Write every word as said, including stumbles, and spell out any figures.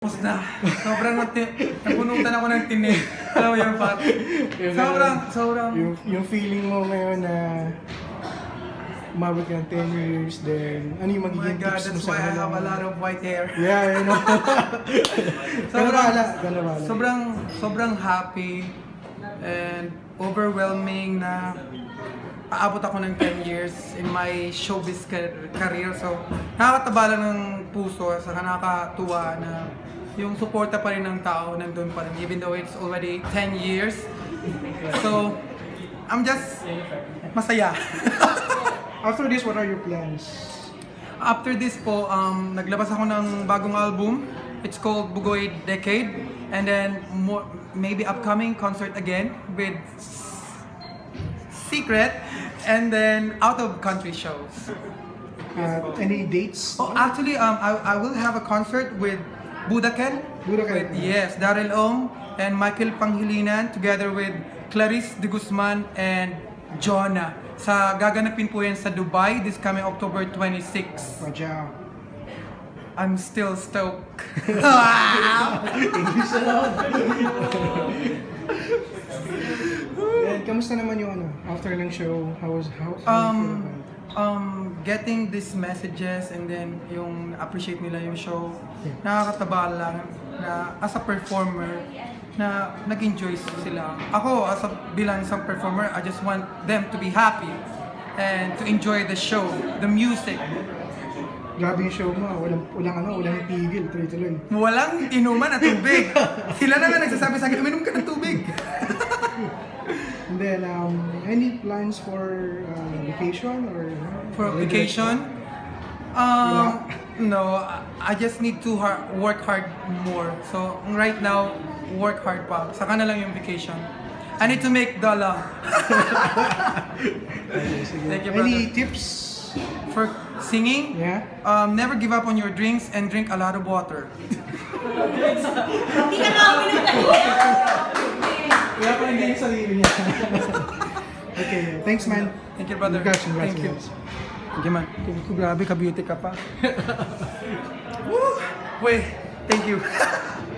Tapos na. Sobrang napunutan ako ng tinig. Alam mo yun, Pat? Sobrang, sobrang... Yung, yung feeling mo ngayon na umabot ka ng ten years, then ano yung Oh my magiging God, tips mo that's sa why I kanila? have a lot of white hair. Yeah, you know. Sobrang, Ganabala. sobrang, sobrang happy and overwhelming na aabot ako ng ten years in my showbiz career. So, nakakataba lang ng puso, saka nakakatuwa na yung suporta pa rin ng tao nandun pa rin, even though it's already ten years. So, I'm just masaya. After this, what are your plans? After this po, um, naglabas ako ng bagong album. It's called Bugoy Decade. And then, more, maybe upcoming concert again with Secret. And then, out-of-country shows. Uh, any dates? Oh, actually, um, I, I will have a concert with Budaken. Budaken. With, yes, Daryl Ong and Michael Panghilinan together with Clarice de Guzman and Jonah. Sa gaganapin po yan sa Dubai this coming October twenty-sixth. Watch out. I'm still stoked. Wow! English na lang. And kamusta naman yung ano, after ng show? How was how, how Um, you feel about it? um, getting these messages and then yung appreciate nila yung show, nakakataba lang na as a performer na nag-enjoy sila. Ako as a bilang isang performer, I just want them to be happy and to enjoy the show, the music. Grabe yung show mo, walang, walang ano, walang tigil, tuloy-tuloy. Walang inuman at tubig. Sila na nga nagsasabi sa akin, uminom ka ng tubig. And then, um, any plans for uh, vacation or? For vacation? Um, no, I just need to hard, work hard more. So right now, work hard pa. Saka na lang yung vacation. I need to make dollar. Thank you, brother. Any tips? For singing? Yeah. Um, never give up on your drinks and drink a lot of water. Hindi ka nga uminom kanina. Wala pa hindi yung sarili niya. Okay, thanks man. Thank you, brother. Congrats, congrats, Thank you. congrats. Thank you, man. Grabe ka, beauty ka pa. Woo! Wait, thank you.